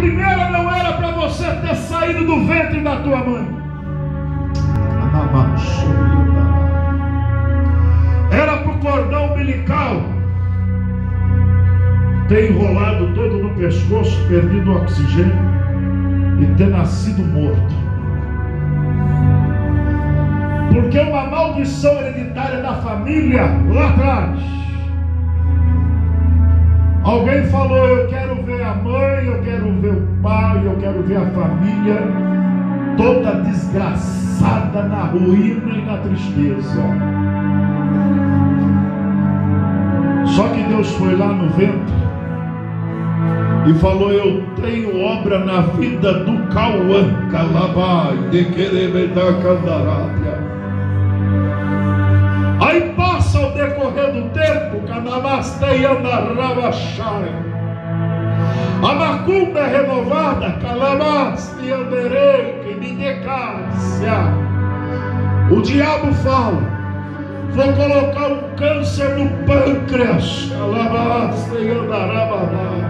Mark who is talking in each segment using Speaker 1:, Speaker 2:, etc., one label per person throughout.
Speaker 1: primeira não era para você ter saído do ventre da tua mãe. Era para o cordão umbilical ter enrolado todo no pescoço, perdido o oxigênio e ter nascido morto. Porque uma maldição hereditária da família lá atrás. Alguém falou: eu quero ver a mãe, eu quero ver o pai, eu quero ver a família toda desgraçada na ruína e na tristeza. Só que Deus foi lá no ventre e falou: eu tenho obra na vida do Cauã, Calabai, de Querebedá, Candarábia. Aí passa o decorrer do tempo, Canamastei Andarabachai. A macumba é renovada, Calamasti Anderei, que me decácia. O diabo fala: vou colocar um câncer no pâncreas, Calamasti Andarabachai.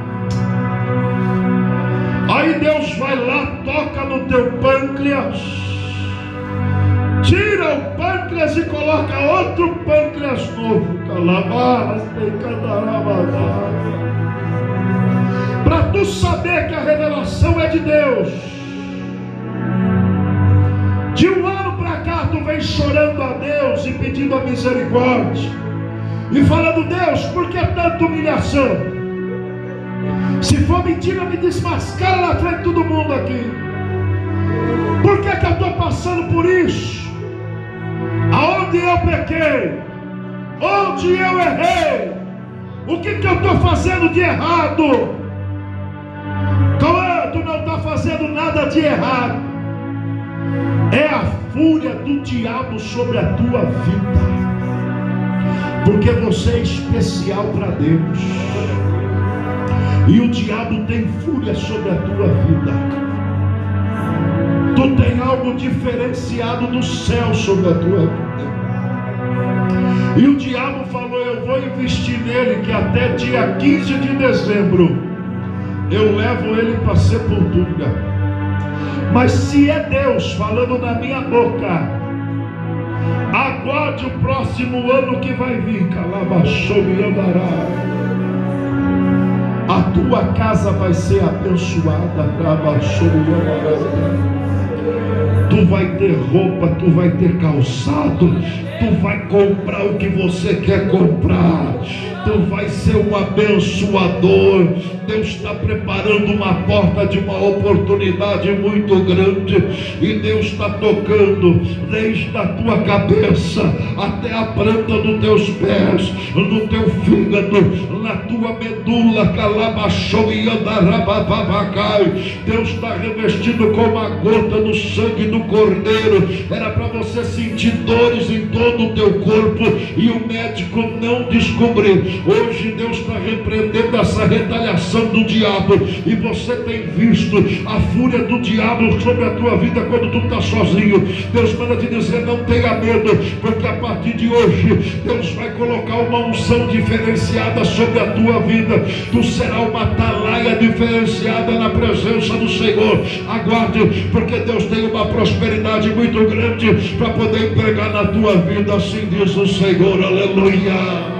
Speaker 1: Aí Deus vai lá, toca no teu pâncreas, tira o pâncreas e coloca outro pâncreas novo, para tu saber que a revelação é de Deus. De um ano para cá tu vem chorando a Deus e pedindo a misericórdia e falando: Deus, por que tanta humilhação? Se for mentira, me desmascara na frente de todo mundo aqui. Por que eu estou passando por isso? Aonde eu pequei? Onde eu errei? O que eu estou fazendo de errado? Cauã, tu não está fazendo nada de errado. É a fúria do diabo sobre a tua vida, porque você é especial para Deus. E o diabo tem fúria sobre a tua vida. Tu tem algo diferenciado do céu sobre a tua vida. E o diabo falou: eu vou investir nele, que até dia 15 de dezembro eu levo ele para a sepultura. Mas se é Deus falando na minha boca, aguarde o próximo ano que vai vir, Calabachou e andará. A tua casa vai ser abençoada, tu vai ter roupa, tu vai ter calçado, tu vai comprar o que você quer comprar, tu vai ser um abençoador. Deus está preparando uma porta de uma oportunidade muito grande, e Deus está tocando desde a tua cabeça até a planta dos teus pés, no teu fígado, na tua medula, Calabachou e Andarababacai. Deus está revestindo com uma gota do sangue do Cordeiro. Era para você sentir dores em todo o teu corpo e o médico não descobrir. Hoje Deus está repreendendo essa retaliação do diabo, e você tem visto a fúria do diabo sobre a tua vida quando tu está sozinho. Deus manda te dizer: não tenha medo, porque a partir de hoje Deus vai colocar uma unção diferenciada sobre a tua vida. Tu será uma atalaia diferenciada na presença do Senhor. Aguarde, porque Deus tem uma prosperidade muito grande para poder empregar na tua vida. Assim diz o Senhor, aleluia.